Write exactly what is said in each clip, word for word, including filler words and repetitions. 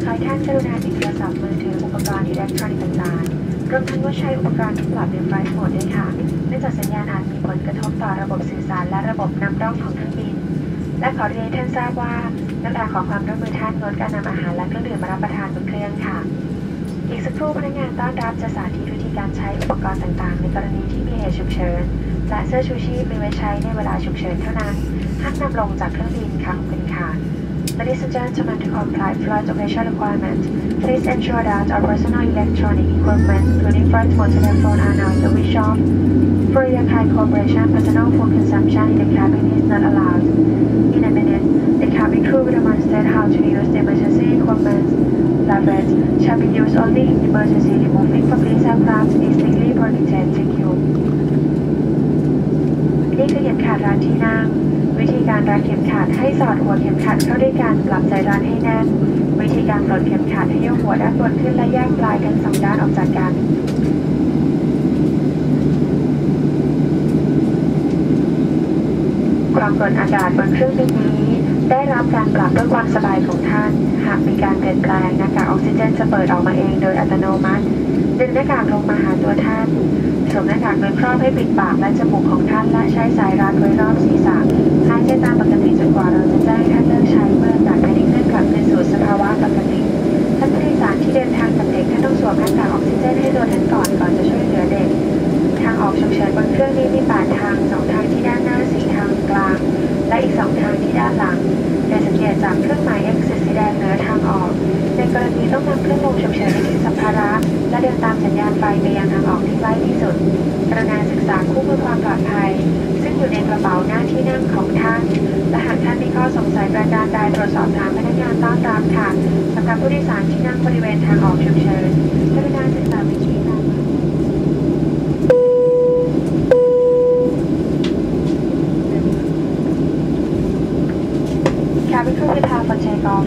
อให้ท่านกรุณาปิดโทรศัพท์มือถืออุปกรณ์อิเล็กทรอนิกส์ต่างๆรวมทั้งงดใช้อุปกรณ์ที่ปรับเป็นไฟล์โหมดด้วยค่ะเนื่องจากสัญญาณอาจมีผลกระทบต่อระบบสื่อสารและระบบนำร่องของเครื่องบินและขอเรียนให้ท่านทราบว่านักการขอความร่วมมือท่านงดการนำอาหารและเครื่องดื่มมารับประทานบนเครื่องค่ะอีกสักครู่พนักงานต้อนรับจะสาธิตวิธีการใช้อุปกรณ์ต่างๆในกรณีที่มีเหตุฉุกเฉินและเสื้อชูชีพมีไว้ใช้ในเวลาฉุกเฉินเท่านั้นห้ามนำลงจากเครื่องบินค่ะขอบคุณค่ะ Ladies and gentlemen, to comply with flight operation requirements, please ensure that our personal electronic equipment, including flight mode telephone, are now switched off. For your kind cooperation, personal food consumption in the cabin is not allowed. In a minute, the cabin crew will demonstrate how to use the emergency equipment. Levers shall be used only in emergency. Removing from this aircraft is strictly prohibited. Thank you. นี่คือเข็มขัดรัดที่นั่งวิธีการรัดเข็มขัดให้สอดหัวเข็มขัดเข้าด้วยกันปรับใจรัดให้แน่นวิธีการปลดเข็มขัดให้ยกหัวด้านบนขึ้นและแยกปลายทั้งสองด้านออกจากกันความกดอากาศบนเครื่องบินนี้ได้รับการปรับเพื่อความสบายของท่านหากมีการเปลี่ยนแปลงหน้ากากออกซิเจนจะเปิดออกมาเองโดยอัตโนมัติดึงหน้ากากลงมาหาตัวท่านสวมหน้ากากโดยครอบให้ปิดปากและจมูกของท่านและใช้สายรัดไว้รอบศีรษะหายใจตามปกติจนกว่าเราจะแจ้งให้ท่านเลิกใช้เมื่ออากาศภายในเครื่องกลับคืนสู่สภาวะปกติท่านผู้โดยสารที่เดินทางกับเด็กท่านต้องสวมหน้ากากออกซิเจนให้ตัวท่านก่อนก่อนจะช่วยเหลือเด็กทางออกฉุกเฉินบนเครื่องนี้มีแปดทางสองทางที่ด้านหน้าสี่ทางกลางและอีกสองทางที่ด้านหลังโดยสังเกตจากเครื่องหมาย X สีแดงเหนือทางออกในกรณีต้องนำเครื่องลงฉุกเฉินในที่สัมภาระและเดินตามสัญญาณไฟไปยังทางออกที่ใกล้ที่สุดกรุณาศึกษาคู่มือความปลอดภัยซึ่งอยู่ในกระเป๋าหน้าที่นั่งของท่านและหากท่านมีข้อสงสัยประการใดตรวจสอบถามพนักงานต้อนรับค่ะสำหรับผู้โดยสารที่นั่งบริเวณทางออกฉุกเฉินกรุณาศึกษาวิธีการ Cabin crew prepare for takeoff.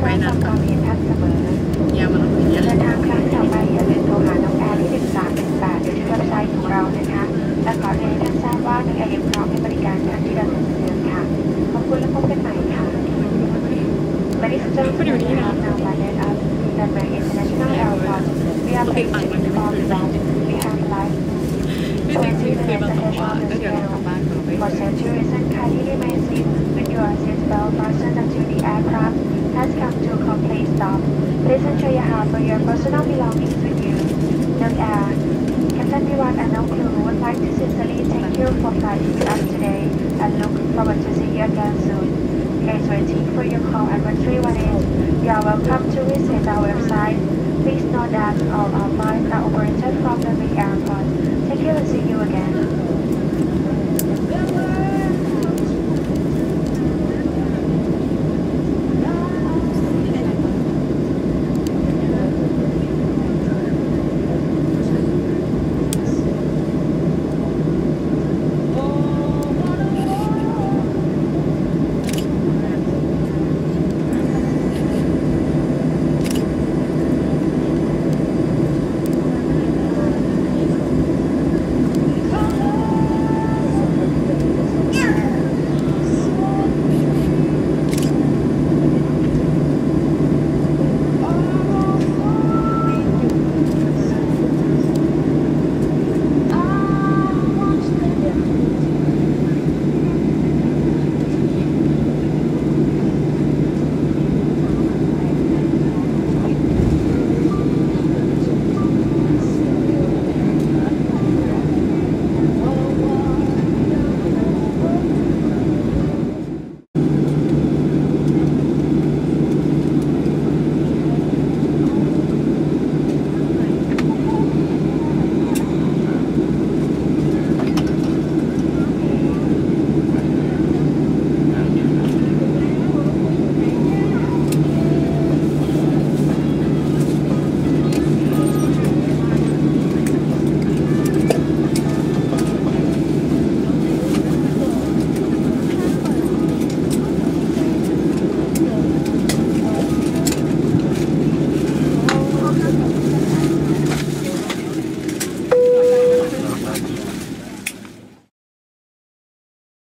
รับฟังความเห็นท่านเสมออย่ามาลงอย่างเงี้ยเดินทางครั้งต่อไปอย่าลืมโทรหาน้องแอร์ที่หนึ่งสามหนึ่งแปดหรือที่เว็บไซต์ของเรานะคะและขอเรียนให้ท่านทราบว่าน้องแอร์ยังพร้อมให้บริการท่านที่ดำเนินเดิมค่ะขอบคุณและพบกันใหม่ค่ะ Ladies and gentlemen, we have now landed at Denver International Airport. We are pleased to inform you that we have live พี่ติ๊กซี่เคยมาบอกว่าก็เดี๋ยวเรากลับบ้านเราไป For safety reasons, kindly remain seated with your seatbelt fastened until the aircraft has come to a complete stop. Please ensure you have your personal belongings with you. Note Air, Captain Virat and all crew would like to sincerely thank you for flying with us today and look forward to seeing you again soon. Please waiting for your call at one three one eight. You are welcome to visit our website